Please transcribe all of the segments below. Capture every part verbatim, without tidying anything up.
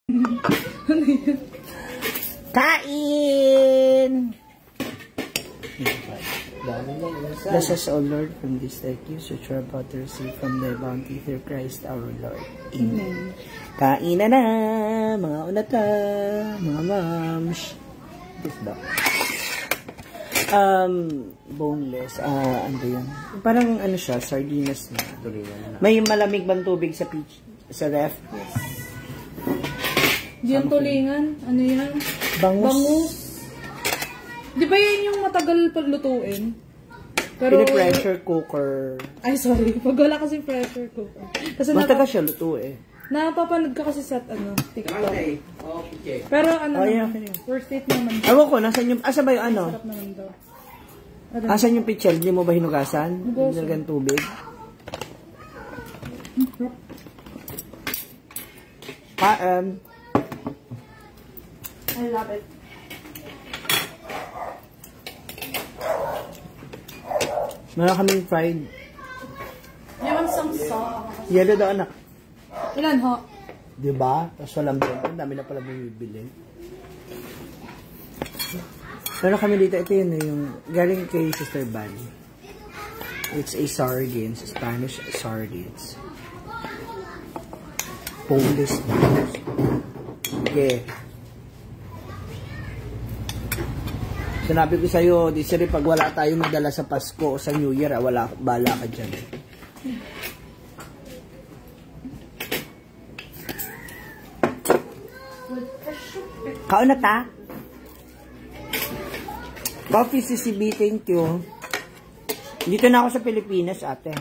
Kain! Bless us, O Lord, from this thy gifts which we're about to receive from thy bounty through Christ our Lord. Amen. Kain na na, mga unata, mga moms. This ba? Um, boneless. Ah, uh, ano yun? Parang ano siya, sardinas na. May malamig bang tubig sa peach, sa ref? Yes. Di yan tulingan. Ano yan? Bangus. Bangus. Di ba yan yung matagal paglutuin? Pero... Pini-pressure cooker. Ay, sorry. Pag wala kasi pressure cooker. Kasi matagal siya luto eh. Napapanood ka kasi sa ano, TikTok. Okay. Pero ano, oh, yeah, worth it naman. Ewan ko, nasan yung, asa ba yung ano? Sarap naman daw. Asan yung pichel? Hindi mo ba hinugasan? Nilagyan tubig? Ah, um, I love it. Meron kaming fried. You want some sauce? Yelo daw, anak. Ilan ho? Diba? Tapos walang doon. Ang dami na pala bumibili. Meron kami dito. Ito yun yung galing kay Sister Bunny. It's a sardines. Spanish sardines. Boneless. Okay. Sinabi ko sa'yo, di siri, pag wala tayong nadala sa Pasko o sa New Year, ah, wala, bala ka dyan. Kaon na ta? Coffee C C B, thank you. Dito na ako sa Pilipinas, ate.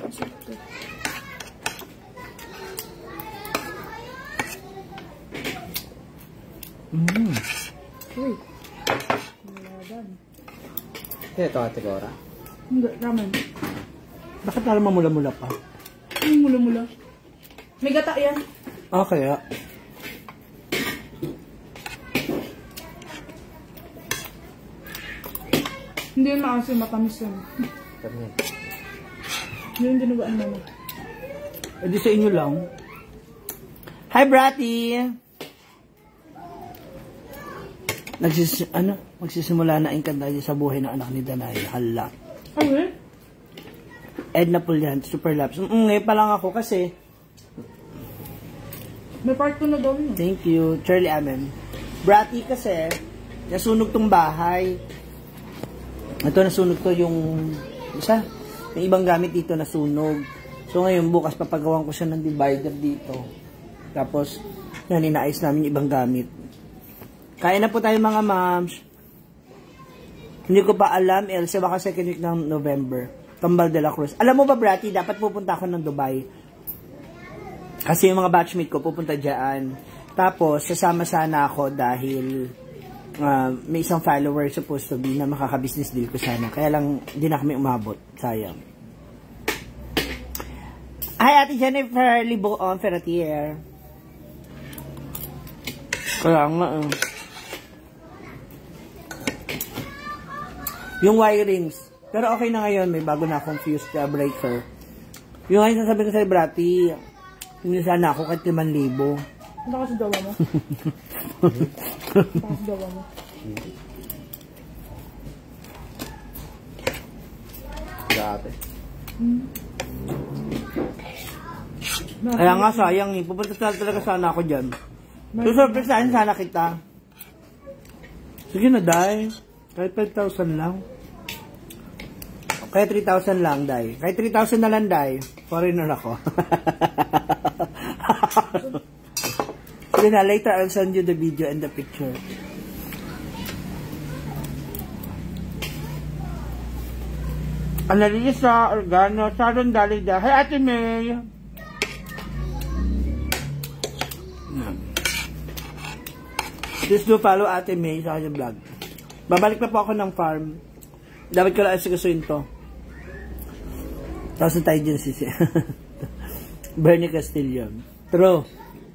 Mm. Uy. Ito, ate Cora. Hindi, ramen. Bakit parang mamula-mula pa? Ano mula-mula? May gata yan. Ah, kaya. Hindi yun maasim, matamis yun. Hindi yun dinugaan naman. E di sa inyo lang. Hi, Bratty! Nagsis, ano, magsisimula na ang kanda sa buhay ng anak ni Danay. Hala. Okay. Edna Pulyan, Super Labs. Mm, ngayon pa lang ako kasi. May part two na daw yun. Thank you. Charlie Amen. Bratty kasi, nasunog tong bahay. Ito nasunog to yung isa. Yung ibang gamit dito nasunog. So ngayon bukas papagawan ko siya ng divider dito. Tapos, yan, inaayos namin yung ibang gamit. Kain na po tayo mga moms. Hindi ko pa alam, Elsa, baka second week ng November. Tambal de la Cruz. Alam mo ba, Bratty, dapat pupunta ako ng Dubai. Kasi yung mga batchmate ko pupunta dyan. Tapos, sasama sana ako dahil uh, may isang follower supposed to be na makaka-business deal ko sana. Kaya lang, hindi na kami umabot. Sayang. Hi, Ate Jennifer Liboon Ferratier. Kaya nga, uh. yung wirings. Pero okay na ngayon. May bago na akong fuse breaker. Yung ngayon sasabihin ko sa'yo, Bratty, hindi sana ako kahit limang libo. Ano kasi dawa mo? Ano kasi dawa mo? Dati. Hmm. Kaya nga sayang eh. Pupunta talaga sana ako dyan. Susurpresahin sana kita. Sige na, Day. Kahit five thousand lang. Kahit three thousand lang, Day. Kahit three thousand na lang, Day. Foreigner ako. Sige na, later I'll send you the video and the picture. Analisa, Organo, Sharon Dalida. Hi, Ate May! Please do follow Ate May sa kanyang vlog. Babalik na po ako ng farm. Dapat ko lang asigasuin to. Tapos na tayo dyan si Bernie Castillo. True.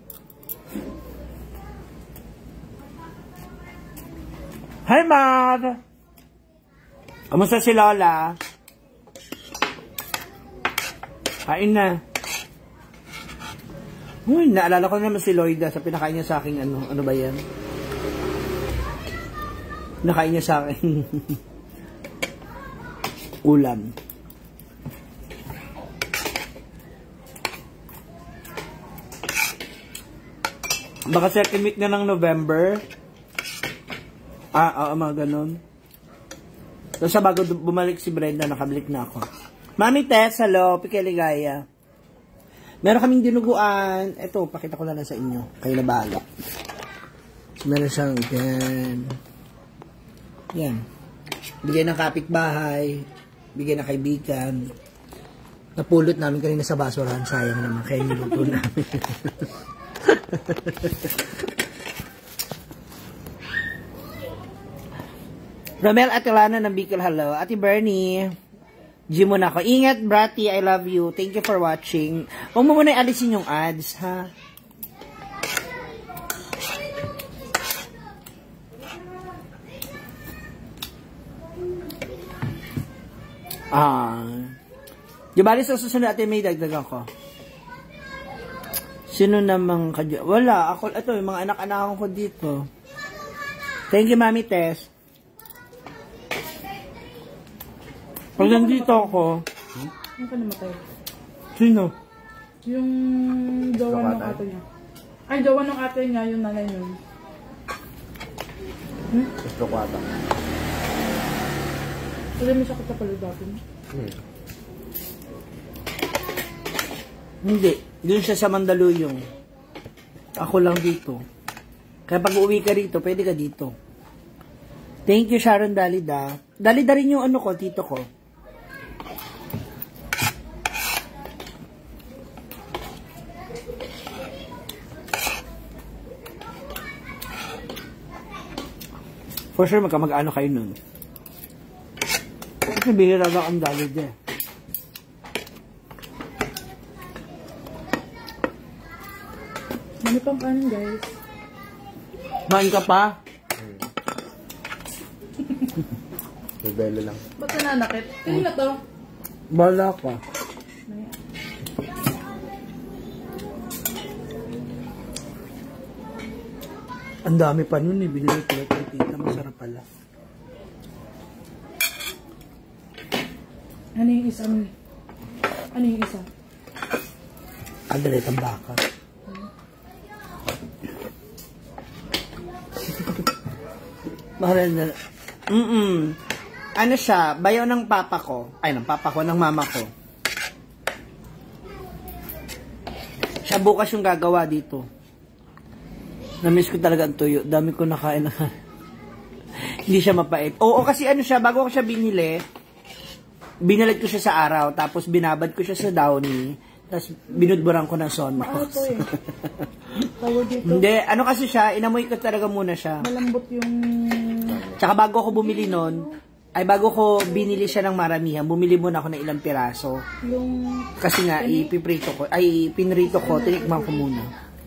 Hi, Mar! Kamusta si Lola? Kain na. Uy, naalala ko naman si Lloyda sa pinakain niya sa akin, ano, ano ba yan? Nakain niya sa akin. Ulam. Baka second week na ng November. Ah, oo, mga ganun. So, sa bago bumalik si Brenda, nakabalik na ako. Mami Tess, hello, Pikiligaya. Meron kaming dinuguan. Ito, pakita ko na lang sa inyo. Kayo na bahala. So, meron siyang yan. Yan. Bigay ng kapitbahay. Bigay ng kaibigan. Napulot namin kanina sa basurahan. Sayang naman. Kaya niluto namin. Romel Atilana ng Bicol, hello. Ate Bernie. Gym mo na ako. Ingat, Bratty. I love you. Thank you for watching. Huwag mo muna alisin yung ads, ha? Ah. Di bali sa susunod natin may dagdagan ko. Sino namang kadya? Wala. Ako, ito, yung mga anak-anak ko dito. Thank you, Mami Tess. Pag nandito ako... Ano ka namatay? Sino? Yung jowa ng ate niya. Ay, jowa ng ate niya, yung nanay niya. Hmm? Gusto ko ata. Wala mo siya katapalo dati. Hmm. Hindi. Doon siya sa Mandaluyong. Ako lang dito. Kaya pag uwi ka rito, pwede ka dito. Thank you, Sharon Dalida. Dalida rin yung ano ko, tito ko. For sure, magkamag-ano kayo nun. Kasi bihira lang ang Dalida eh. Mami pang kanin, guys. Main ka pa? Rebelo lang. Ba't ka nanakit? Tingin na to. Bala ka. Ang dami pa nun eh. Binili ko lang tita. Masarap pala. Ano yung isa? Ano yung isa? Adalit ang baka. Mahal na. Mm-mm. Ano siya? Bayaw ng papa ko. Ay, ng papa ko, ng mama ko. Siya bukas yung gagawa dito. Namiss ko talaga ang tuyo. Dami ko nakain na. Hindi siya mapait. Oo, kasi ano siya, bago ko siya binili, binalag ko siya sa araw, tapos binabad ko siya sa downy, tapos binudburan ko ng Sonrox. Ano to eh? Tawag dito. Hindi, ano kasi siya, inamoy ko talaga muna siya. Malambot yung... Tsaka bago ako bumili nun, ay bago ko binili siya ng maramihan, bumili muna ako ng ilang piraso. Yung... Kasi nga, ipiprito ko, ay pinrito ko, tinikman ko muna.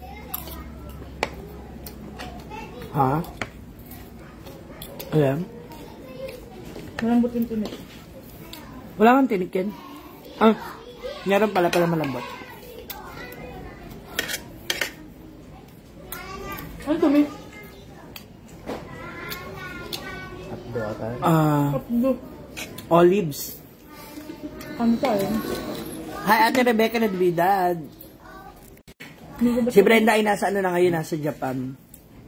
Ha? Alam? Malambot yung tinik. Wala kang tinikin. Ah, meron pala pala malambot. Ano to, may? Hotdog ata. Ah, Hotdog. olives. Ano tayo? Hi, Ate Rebecca Natividad. Si Brenda ay nasa ano na ngayon, nasa Japan.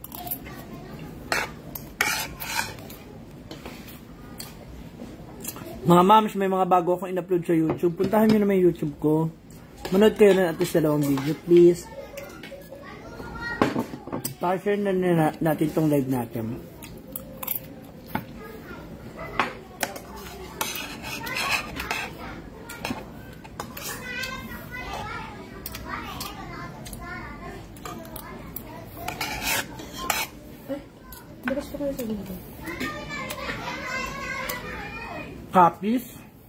Mga moms, may mga bago akong in-upload sa YouTube. Puntahan nyo naman yung YouTube ko. Manood kayo na at least dalawang video, please. Pa-share na, na natin tong live natin. Ay, bukas pa kayo sa video. Copies.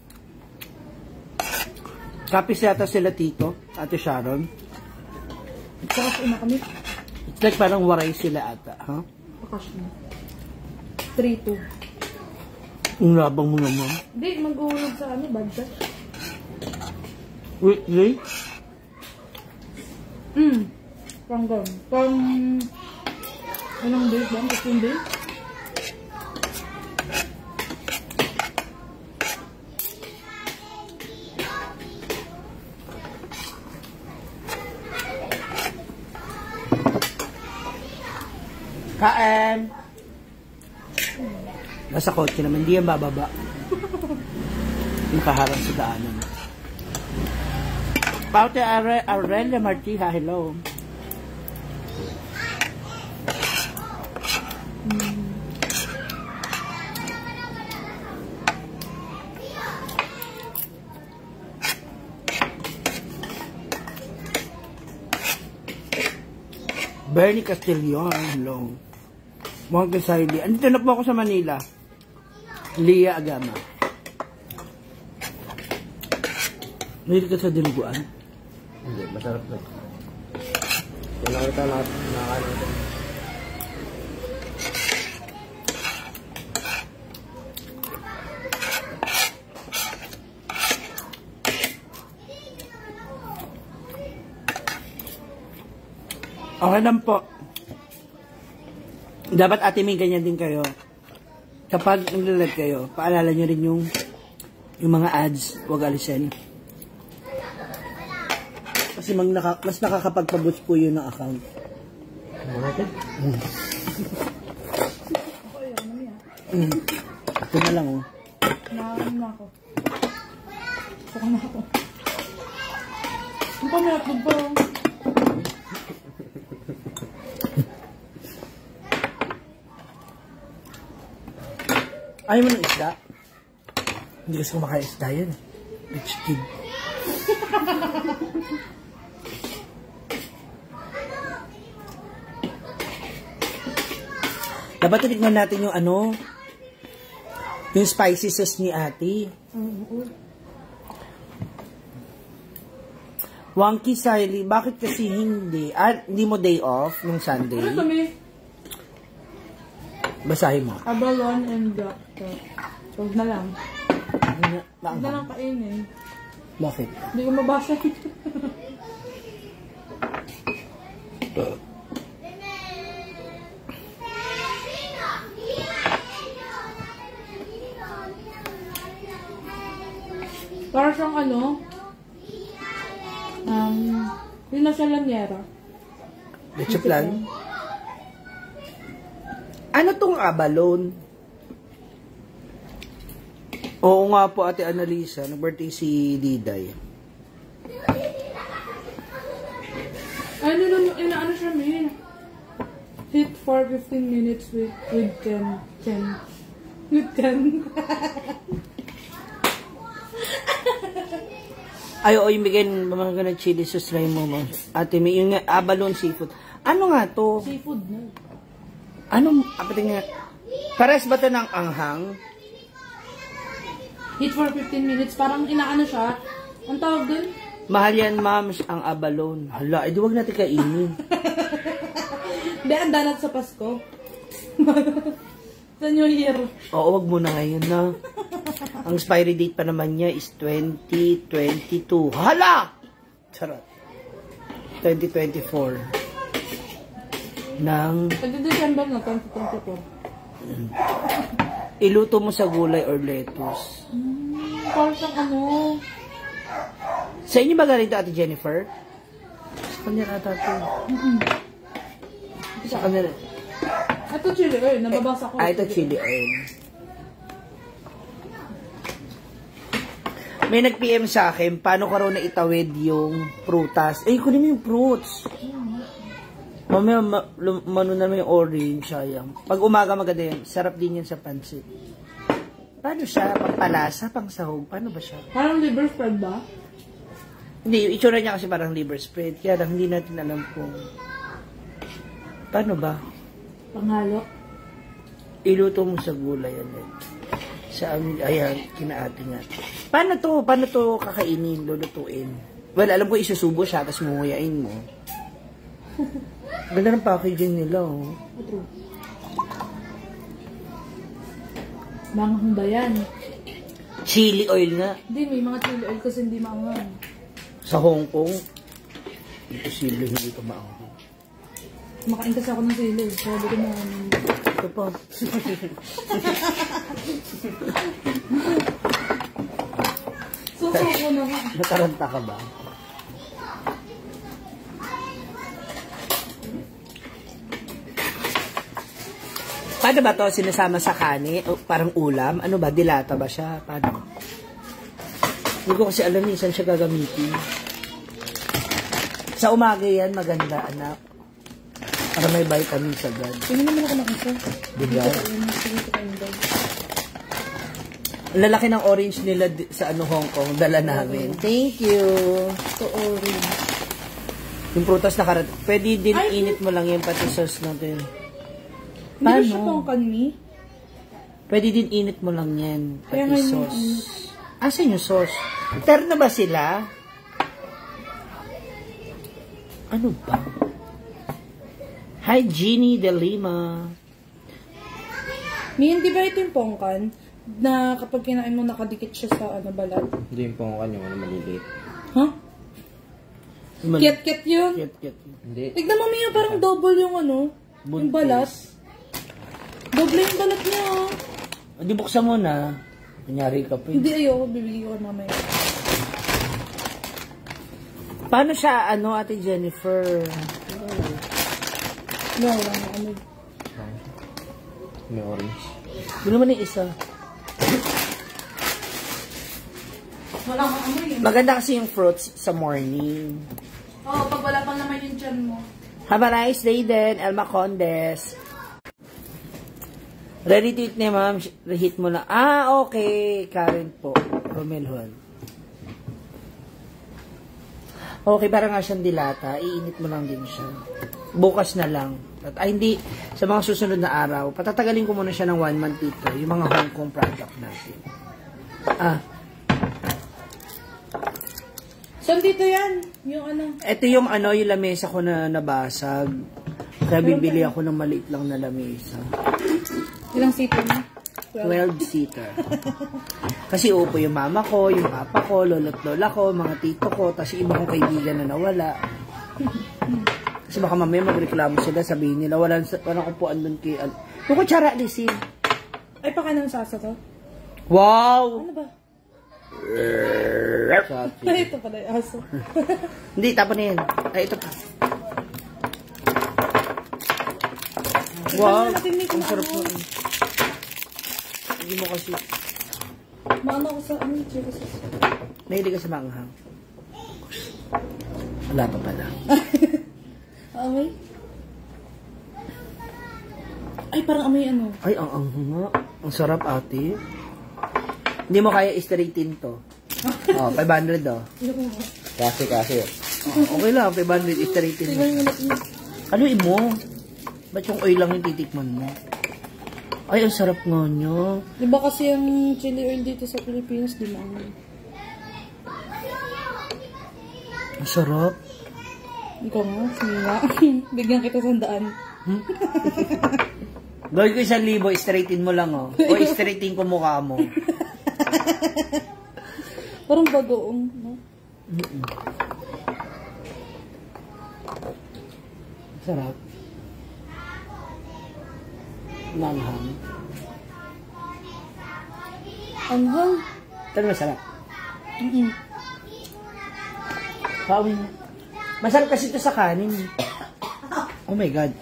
Copies yata sila tito, Ate Sharon. Bakas na kami. It's like parang waray sila ata, ha? Huh? Bakas na. three two. Ang labang mo naman. Hindi, mag-uulog sa ano, budget. Wait, wait. Hmm. Pang gam. Pang... Anong days ba? fifteen days? Kain! Nasa kotse naman, hindi yan bababa. Nakaharang sa daanan. Paute Are Aurelia Martiha, hello. Mm. Bernie Castillon, hello. Mga kasayli. Andito na po ako sa Manila. Lia Agama. Mahilig ka sa dinuguan? Hindi, masarap na. Kung nakita na nakakain ito. Okay lang po. Dapat ate may ganyan din kayo. Kapag naglalag kayo, paalala nyo rin yung yung mga ads, huwag alisin. Kasi mag naka, mas nakakapagpaboost po yun ng account. Ano natin? Mm. Mm. Ito na lang oh. Nakakain na ako. Saka na ako. Ang pamayatog pa. Ayaw mo ng isda? Hindi kasi kumakain isda yan. Rich kid. Dapat titignan natin yung ano, yung spicy sauce ni ate. Wonky Siley, bakit kasi hindi? Ah, hindi mo day off nung Sunday? Ano kami? Basahin mo. Abalone and doctor. Huwag na lang. Na, Huwag na lang kainin. Bakit? Hindi ko mabasa. Para siyang ano, um, yung nasa lanyera. Leche plan? Ano tong abalone? Oo nga po, Ate Annalisa. Nag-birthday si Diday. Ano lang, inaano siya, may hit for fifteen minutes with, with ten. ten. With ten. Ay, oo, yung bigyan mga ng chili sauce try mo mo. Ate, may yung nga, abalone seafood. Ano nga to? Seafood na. Anong, apatid nga, pares ba ito ng anghang? Hit for fifteen minutes. Parang inaano siya. Ang tawag dun? Mahal yan, ma'am, ang abalone. Hala, edi wag natin kainin. Hindi, ang dalat sa Pasko. Sa New Year. Oo, wag mo na ngayon na. Ang expiry date pa naman niya is twenty twenty-two. Hala! Charot. twenty twenty-four. Nang Pag-December na, twenty twenty-four. iluto mo sa gulay or lettuce. Hmm, parang siyang ano. Sa inyo ba galing ito, Ate Jennifer? Sa kanya ata ito. Mm-mm. Sa kanya. Ito chili oil, nababasa ko. Ah, ito chili oil. May nag-P M sa akin, paano ka raw na itawid yung prutas? Eh, kunin mo yung fruits. Mamaya, ma mano naman yung orange, sayang. Pag umaga maganda yan, sarap din yan sa pansit. Paano siya? Pangpalasa, pang sahog? Paano ba siya? Parang liver spread ba? Hindi, yung itsura niya kasi parang liver spread. Kaya lang, hindi natin alam kung paano ba? Panghalo? Iluto mo sa gulay yan. Eh. Sa amin, ayan, kinaati nga. Paano to? Paano to kakainin, lulutuin? Well, alam ko isusubo siya, tapos mumuyain mo. Ganda ng packaging nila, oh. True. Manghang ba yan? Chili oil nga. Hindi, may mga chili oil kasi hindi maanghang. Sa Hong Kong, imposible hindi ito maanghang. Makain kasi ako ng sili. Sabi ko na, Ito po. susuko na ka. Nataranta ka ba? Paano ba to? Sinasama sa kani? O parang ulam? Ano ba? Dilata ba siya? Paano? Hindi ko kasi alam eh, saan siya gagamitin. Sa umaga yan, maganda, anak. Para may vitamins agad. Tingnan naman ako ng isa. Diba? Dito ka yun. Dito ka yun. Ang lalaki ng orange nila di- sa ano Hong Kong. Dala namin. Thank you. Ito orange. Yung prutas na karat. Pwede din Ay, init mo lang yung pati sauce natin. Hindi ba siya Paano? pong kanmi? Pwede din init mo lang yan. Kaya Pati nga yung sauce. init. Asan yung sauce? Terno ba sila? Ano ba? Hi, Jeannie de Lima. Mian, di ba ito yung pongkan? Na kapag kinain mo nakadikit siya sa ano balat? Hindi yung pongkan yung ano maliliit. Huh? Mal- Kit-kit yun? Kit, kit. Hindi. Tignan mo Mia, parang double yung ano, yung Buntis. balat. Double yung balat niya. oh. O, di buksan mo na. Kunyari ka pa. Hindi ayoko, bibigyan ko mamaya. Paano siya, ano, Ate Jennifer? No, wala na ano. May orange. Bilo mo na yung isa. Wala kang ano yun. Maganda kasi yung fruits sa morning. Oo, oh, pag wala pang naman yung tiyan mo. Have a nice day din, Elma Condes. Ready to eat na, ma'am. Reheat mo na. Ah, okay. Karen po. Romelhon. Okay, para nga siyang dilata. Iinit mo lang din siya. Bukas na lang. At, ay, hindi. Sa mga susunod na araw, patatagalin ko muna siya ng one month dito. Yung mga Hong Kong product natin. Ah. Saan dito yan? Yung ano? Ito yung ano, yung lamesa ko na nabasag. Kaya bibili ako ng maliit lang na lamesa. Ilang seater mo? twelve-seater. Kasi upo yung mama ko, yung papa ko, lolo't lola ko, mga tito ko, tapos yung iba kong kaibigan na nawala. Kasi baka mamaya magreklamo sila, sabihin nila, walang, walang upuan doon kay... Yung kutsara, Lizzie. Ay, pakain ng sasa to? Wow! Ano ba? Sabi. Ay, ito pala yung aso. Hindi, tapon na yan. Ay, ito pa. Wow! Ang sarap mo. Hindi mo kasi... Maano ko sa ano, chili sauce. Mahilig ka sa manghang. Wala pa pala. Okay. Ay, parang amoy ano. Ay, ang ang nga. Ang sarap, ate. Hindi mo kaya istraightin to. Oh, five hundred oh. Kasi, kasi. Oh, okay lang, five hundred istraightin mo. Tignan yung natin. Ano mo? Ba't yung oil lang yung titikman mo? Ay, ang sarap nga niya. Di ba kasi yung chili oil dito sa Pilipinas, di ba? Ang sarap. Ikaw nga, sige nga. Bigyan kita sandaan. Hmm? Gawin ko isang libo, straightin mo lang, oh. O, straightin ko mukha mo. Parang bagoong, no? Mm-mm. Sarap. Langhang. Anghang. Ito masarap. Mm-mm. Pawin. Masarap kasi ito sa kanin. Oh my God.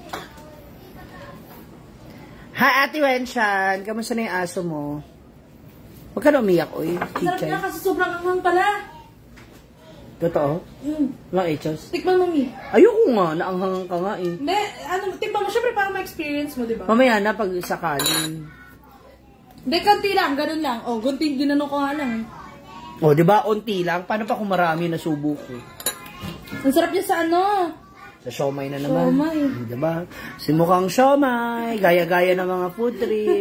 Hi, Ate Wenshan. Kamusta na yung aso mo? Huwag ka na umiyak, oy. Sarap Chichay. niya kasi sobrang anghang pala. Totoo? Mm. Walang echos? Tikman mo, Mi. Ayoko nga. Naanghang ka nga eh. Hindi, ano, tikman mo. Siyempre para ma-experience mo, di ba? Mamaya na pag sa kanin. Hindi, kanti lang. Ganun lang. O, oh, gunting, ginano ko nga lang. eh. O, di ba? Unti lang. Paano pa kung marami na subo ko? Ang sarap niya sa ano. Sa siomay na naman. Siomay. Di ba? Simukhang siomay. Gaya-gaya ng mga food trip.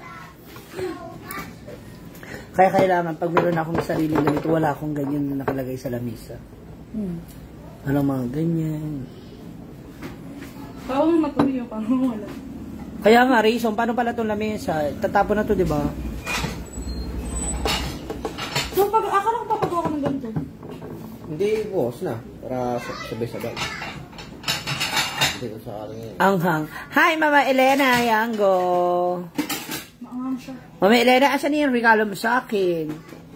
Kaya kailangan, pag meron akong sariling ganito, wala akong ganyan na nakalagay sa lamisa. Hmm. Walang mga ganyan. Parang matuloy yung parang wala. Kaya nga, Rayson, paano pala itong lamesa? Tatapon na to, di ba? So, pag, akala ko papagawa ka ng ganito. Hindi, boss na. Para sabay-sabay. Dito sa akin ngayon. Anghang. Hi, Mama Elena Yango. Maangang siya. Mama Elena, asan yung regalo mo sa akin?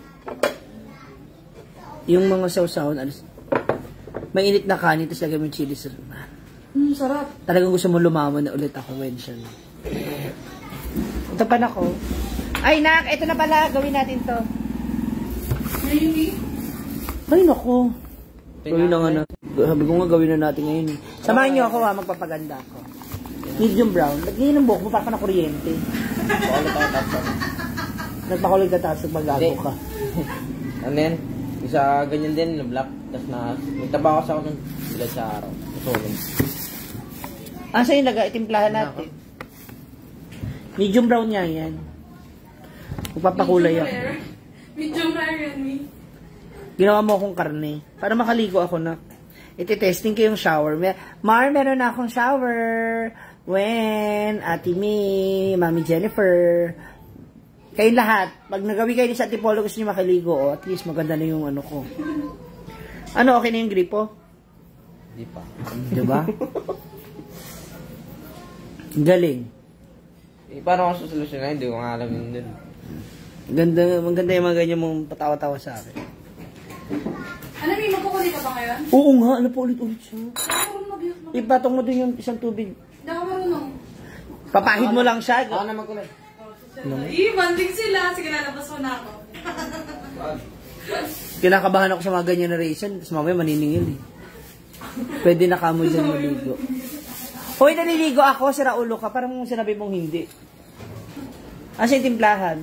Yung mga sausawan, ano, mainit na kanin, tapos lagay mo yung chili sa luma. Hmm, sarap. Talagang gusto mo lumaman na ulit ako when siya. Ito pa na ko. Ay, nak, ito na pala. Gawin natin to. Maybe. Ay, naku. Gawin na nga na. Sabi ko nga gawin na natin ngayon. Eh. Samahan niyo ako ha, magpapaganda ako. Medium brown. Lagyan ng buhok mo, para ka na kuryente. Pakulit tayo tapos. Nagpakulit ka tapos magagago ka. And then, isa ganyan din, na black. Tapos na, nagtaba ko sa ako ng bilad sa araw. Masulong. Ah, sa'yo nag-itimplahan natin. Medium brown niya yan. Magpapakulay ako. Medium rare yan, me. Ginawa mo akong karne. Para makaligo ako na. Iti-testing ko yung shower. Mar, meron na akong shower. When, Ate May, Mami Jennifer. Kayong lahat. Pag nagawi kayo sa Antipolo, gusto nyo makaligo. Oh, at least maganda na yung ano ko. Ano, okay na yung gripo? Hindi pa. Diba? Galing. Eh, paano ko susolusyonan? Hindi ko nga alam yun din. Ganda, maganda yung mga ganyan mong patawa-tawa sa akin. Ano, may magkukulit ka ba ngayon? Oo nga, ano pa ulit-ulit siya. Hindi ako marunong mag-iyot mag- Ipatong mo dun yung isang tubig. Hindi ako marunong. Papahid mo lang siya. Ako na magkulit. Ih, banding sila. Sige, lalabas mo na ako. Kinakabahan ako sa mga ganyan na reason. Tapos mamaya maniningil eh. Pwede na kamo dyan maligo. Hoy, naliligo ako. Sira ulo ka. Parang sinabi mong hindi. Asa yung timplahan?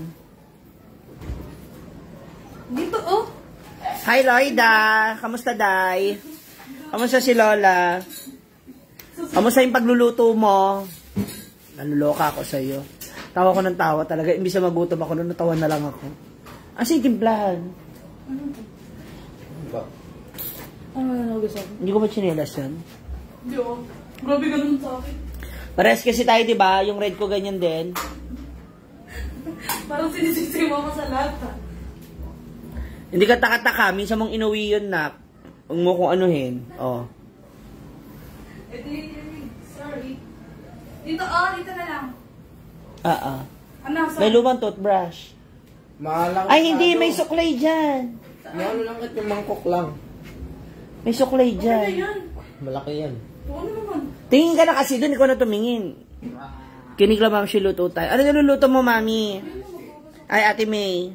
Dito, oh. Hi, Loida. Kamusta, Day? Kamusta si Lola? Kamusta yung pagluluto mo? Naluloka ako sa'yo. Tawa ko ng tawa talaga. Imbis na magutom ako, noon natawa na lang ako. Asa yung timplahan? Ano na nagusan? Hindi ko ba chinelas yan? Hindi, oh. Grabe ganun sa akin. Pares kasi tayo, di ba? Yung red ko ganyan din. Parang sinisisi mo ako sa lahat, ha? Hindi ka taka-taka. Minsan mong inuwi yun, nak. Huwag mo kung anuhin. Oh. Ito yun, sorry. Dito, oh, dito na lang. Ah, ah. Ano, sorry. May lumang toothbrush. Mahalang. Ay, hindi. May suklay dyan. May ano lang at yung mangkok lang. May suklay Ano dyan. yan? Malaki yan. Ano naman? Tingin ka na kasi doon. Ikaw na tumingin. Kinig lang, ma'am, siluto tayo. Ano niluluto mo, mami? Ay, Ate May.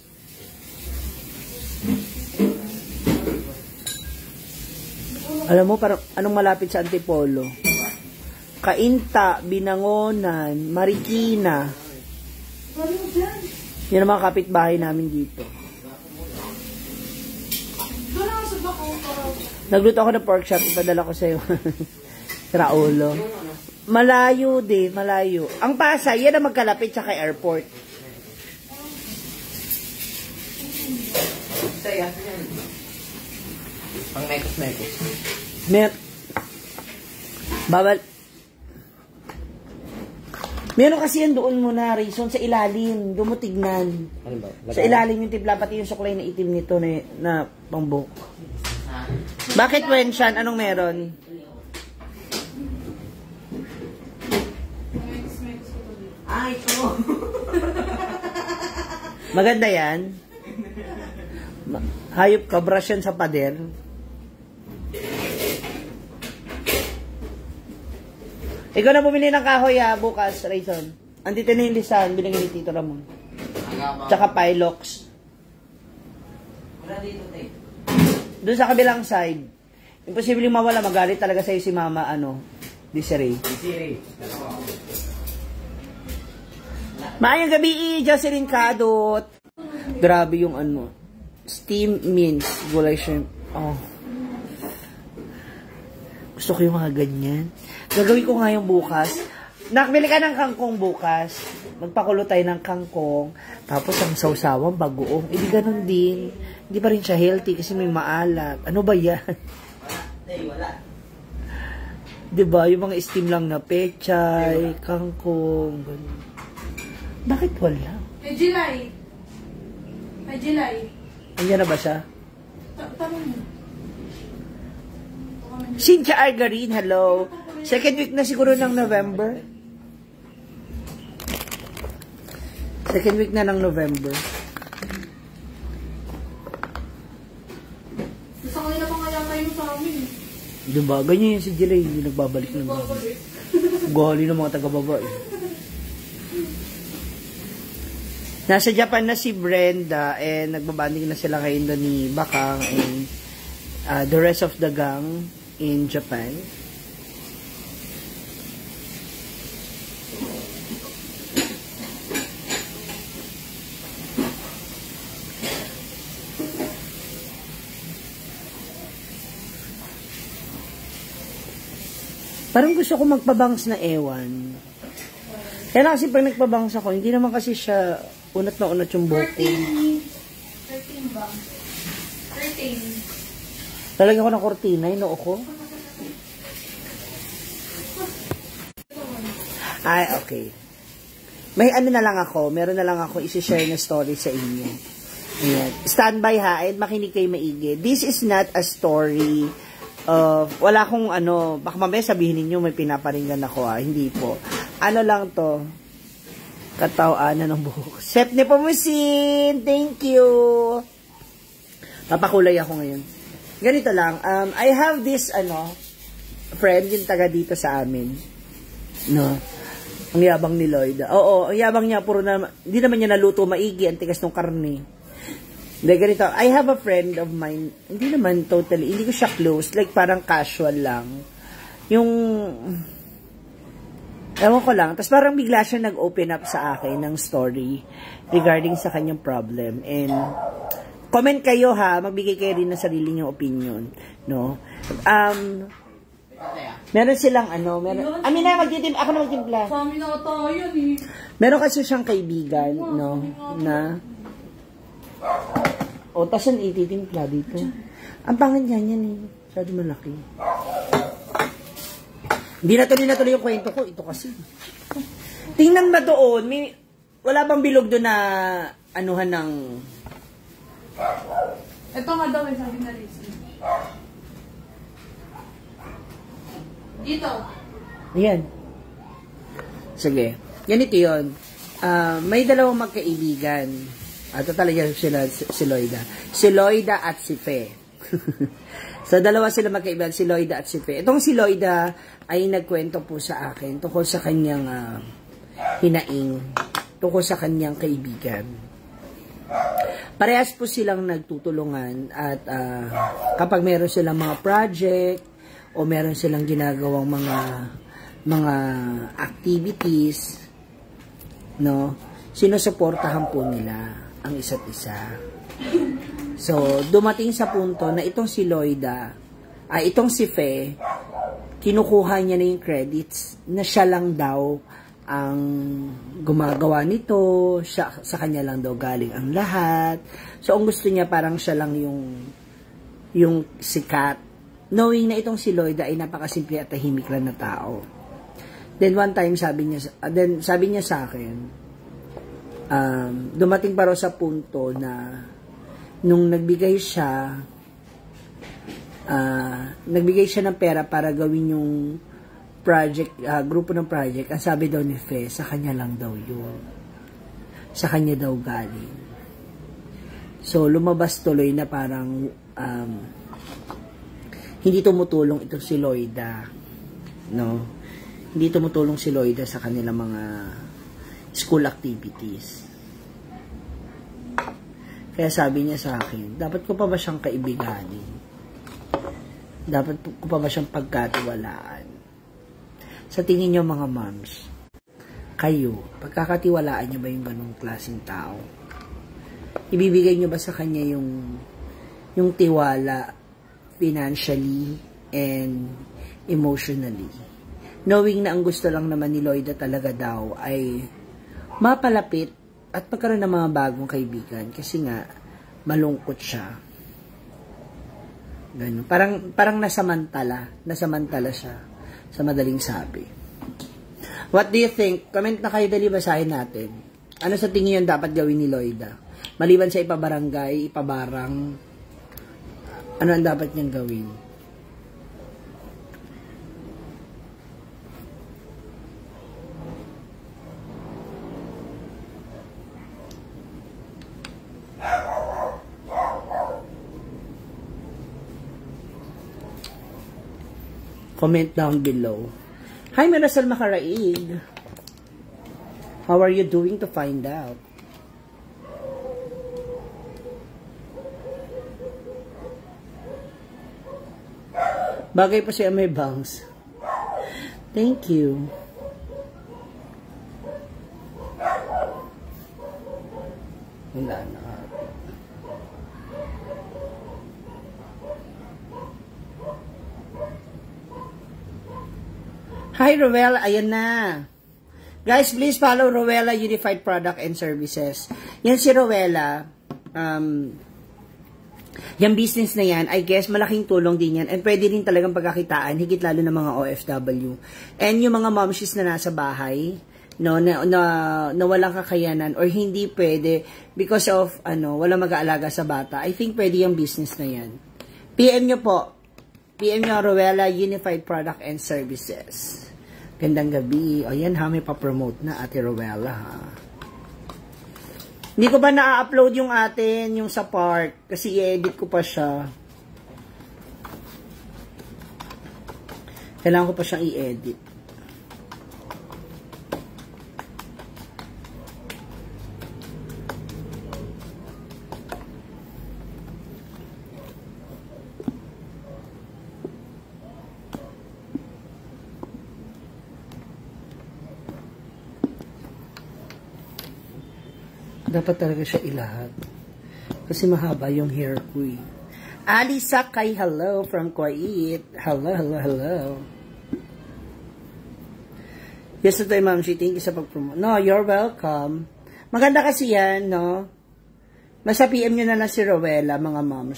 Alam mo, parang anong malapit sa Antipolo? Kainta, Binangonan, Marikina. Ano dyan? Yan ang mga kapitbahay namin dito. Doon ako sa bako. Nagluto ako ng pork chop, ipadala ko sa'yo. Raulo. Malayo din, malayo. Ang Pasay, yan ang magkalapit sa kay airport. Saya. Pang mekos-mekos. Mer Babal. Meron kasi yan doon muna, Rayson, sa ilalim. Doon mo tignan. Ano ba? Sa ilalim yung tibla, pati yung suklay na itim nito na, na pambuk. Bakit, Wenshan? Anong meron? Ah, ito. Maganda yan. Ma- Hayop ka, brush yan sa pader. Ikaw na bumili ng kahoy ha, bukas, Rayson. Andito na yung listahan, binigyan ni Tito Ramon. Tsaka Pilox. Wala dito, tayo. Doon sa kabilang side. Imposible mawala, magalit talaga sa'yo si Mama, ano, Desiree. Siri. Maayong gabi, Jocelyn Cadot. Grabe yung ano, steam mince, gulay shrimp. Oh. Gusto ko yung mga ganyan. Gagawin ko nga yung bukas. Nakbili ka ng kangkong bukas. Magpakulo tayo ng kangkong. Tapos ang sausawang bagoong. Hindi ganun din. Hindi pa rin siya healthy kasi may maalat. Ano ba yan? Wala. Diba? Yung mga steam lang na pechay, kangkong, ganun. Bakit wala? May July. May July. Andiyan na ba siya? Ta- Tanong mo. Cynthia Argarin, hello. Second week na siguro ng November. Second week na ng November. Sa kanila pa kaya tayo sa amin. Diba? Ganyan yung si Jilay, hindi nagbabalik ng Nagbabalik. Gali ng mga taga-baba eh. Nasa Japan na si Brenda and nagbabanding na sila ngayon doon ni Bakang and uh, the rest of the gang in Japan. Parang gusto ko magpabangs na ewan. Kaya na kasi pag nagpabangs ako, hindi naman kasi siya unat na unat yung buhok ko. thirteen ba? thirteen. Lalagyan ko ng kortina, yung noo ko. Ay, okay. May ano na lang ako, meron na lang ako isi-share na story sa inyo. Ayan. Stand by ha, at makinig kayo maigi. This is not a story of, wala akong ano, baka mamaya sabihin ninyo may pinaparinggan ako ha, hindi po. Ano lang to, katawanan ng buhok. Sep ni Pamusin, thank you. Papakulay ako ngayon. Ganito lang, um, I have this, ano, friend, yung taga dito sa amin. No? Ang yabang ni Lloyd. Oo, ang yabang niya, puro na, hindi naman niya naluto maigi, ang tigas ng karne. Hindi, ganito, I have a friend of mine, hindi naman totally, hindi ko siya close, like parang casual lang. Yung, ewan ko lang, tapos parang bigla siya nag-open up sa akin ng story regarding sa kanyang problem. And, comment kayo ha, magbigay kayo rin ng sarili niyong opinion, no? Um, meron silang ano, meron, amin na, magtitim, ako na magtimpla. Sa amin na tayo yan eh. Meron kasi siyang kaibigan, no, na, o, tas yan ititimpla dito. Ang pangit yan yan eh, masyado malaki. Hindi na tuloy na tuloy yung kwento ko, ito kasi. Tingnan ba doon, may, wala bang bilog doon na, anuhan ng, Ito nga daw eh, sabi na Rizky. Dito. ayan. Sige. Ganito yun. Uh, may dalawang magkaibigan. At talaga sila, si Loida. Si Loida at si Fe. So, dalawa sila magkaibigan, si Loida at si Fe. Itong si Loida ay nagkwento po sa akin tungkol sa kanyang uh, hinaing, tungkol sa kanyang kaibigan. Parehas po silang nagtutulungan at uh, kapag meron silang mga project o meron silang ginagawang mga mga activities, no, sinusuportahan po nila ang isa't isa. So, dumating sa punto na itong si Loida, ay itong si Fe, kinukuha niya na yung credits na siya lang daw ang gumagawa nito, siya, sa kanya lang daw galing ang lahat. So, ang gusto niya parang siya lang yung yung sikat. Knowing na itong si Loida ay napakasimple at tahimik lang na tao. Then, one time, sabi niya, uh, then, sabi niya sa akin, um, dumating pa raw sa punto na nung nagbigay siya, uh, nagbigay siya ng pera para gawin yung project, uh, grupo ng project, ang sabi daw ni Fe, sa kanya lang daw yun. Sa kanya daw galing. So, lumabas tuloy na parang um, hindi tumutulong itong si Loida. No? Hindi tumutulong si Loida sa kanilang mga school activities. Kaya sabi niya sa akin, dapat ko pa ba siyang kaibiganin? Dapat ko pa ba siyang pagkatiwalaan? Sa tingin niyo mga moms, kayo, pagkakatiwalaan niyo ba yung ganong klaseng tao? Ibibigay niyo ba sa kanya yung yung tiwala financially and emotionally? Knowing na ang gusto lang naman ni Loida talaga daw ay mapalapit at magkaroon ng mga bagong kaibigan kasi nga malungkot siya. Ganun. Parang, parang nasamantala, nasamantala siya. Sa madaling sabi. What do you think? Comment na kayo, dali basahin natin. Ano sa tingin yun dapat gawin ni Loida? Maliban sa ipabarangay, ipabarang, ano ang dapat niyang gawin? Comment down below. Hi, Marasal Makaraig. How are you doing to find out? Bagay pa siya may bangs. Thank you. Wala na. Hi, Rowella. Ayan na. Guys, please follow Rowella Unified Product and Services. Yan si Rowella. Um, yung business na yan, I guess, malaking tulong din yan. And pwede rin talagang pagkakitaan, higit lalo ng mga O F W. And yung mga momshies na nasa bahay, no, na, na, na walang kakayanan or hindi pwede because of, ano, walang mag-aalaga sa bata. I think pwede yung business na yan. P M nyo po. P M nyo, Rowella Unified Product and Services. Gandang gabi. O yan ha, may pa-promote na Ate Rowella ha. Hindi ko pa na-upload yung atin, yung sa park. Kasi i-edit ko pa siya. Kailangan ko pa siyang i-edit. Dapat talaga siya ilahat. Kasi mahaba yung hair ko eh. Ali Sakay, hello from Kuwait. Hello, hello, hello. Yes, ito Ma'am Shi. Thank you sa pag-promote. No, you're welcome. Maganda kasi yan, no? Basta P M nyo na lang si Rowella, mga moms.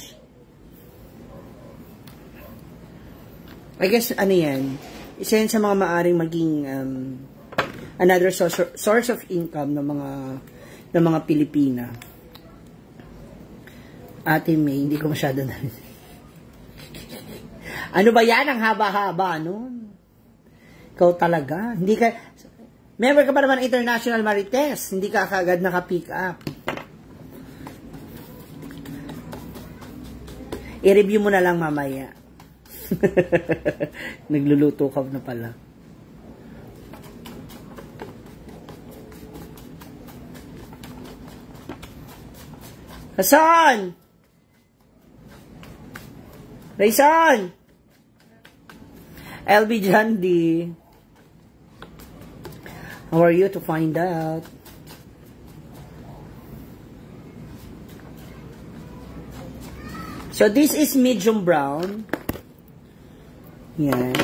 I guess, ano yan? Isa yan sa mga maaring maging um, another source, source of income ng mga ng mga Pilipina. Ate May, hindi ko masyado na. Ano ba yan? Ang haba-haba nun. Ikaw talaga. Hindi ka, member ka ba naman International Marites? Hindi ka kagad naka-pick up. I-review mo na lang mamaya. Nagluluto ka na pala. Hasan! Rayson! L B Jandi. How are you to find out? So this is medium brown. Yan.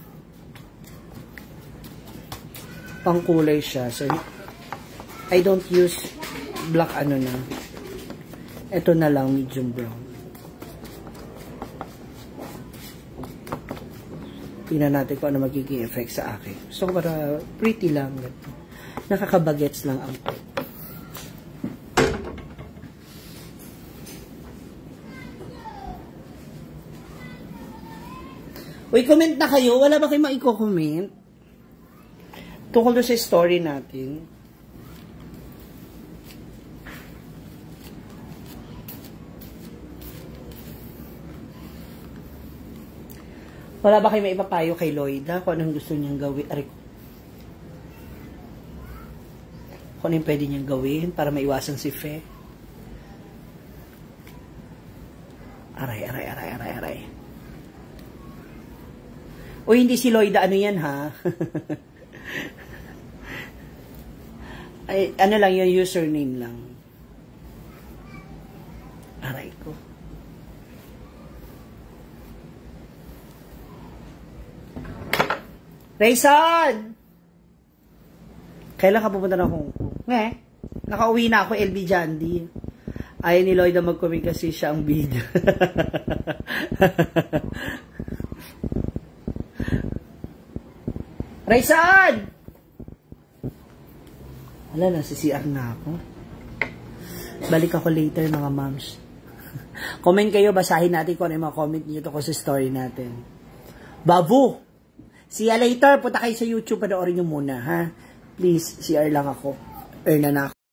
Pangkulay siya. So I don't use black ano na. Ito na lang, medium brown. Tingnan natin kung ano magiging effect sa akin. So, para pretty lang. Nakakabagets lang ang ko. Uy, comment na kayo. Wala ba kayo maiko-comment? Tungkol doon sa story natin. Wala ba kayo may ipapayo kay Lloyda kung anong gusto niyang gawin? Aray, kung anong pwede niyang gawin para maiwasan si Fe? Aray, aray, aray, aray, aray. O hindi si Lloyda, ano yan ha? Ay, ano lang yung username lang. Aray ko. Rayson! Kailan ka pupunta na Hong Kong? Eh, nakauwi na ako, L B Jandi. Ayaw ni Lloyd na mag-comment kasi siya ang video. Rayson! Wala na, C C R na ako. Balik ako later, mga moms. Comment kayo, basahin natin kung ano yung mga comment niyo to sa story natin. Babu! See you later. Punta kayo sa YouTube. Panoorin nyo muna, ha? Please, C R lang ako. Earn na na ako.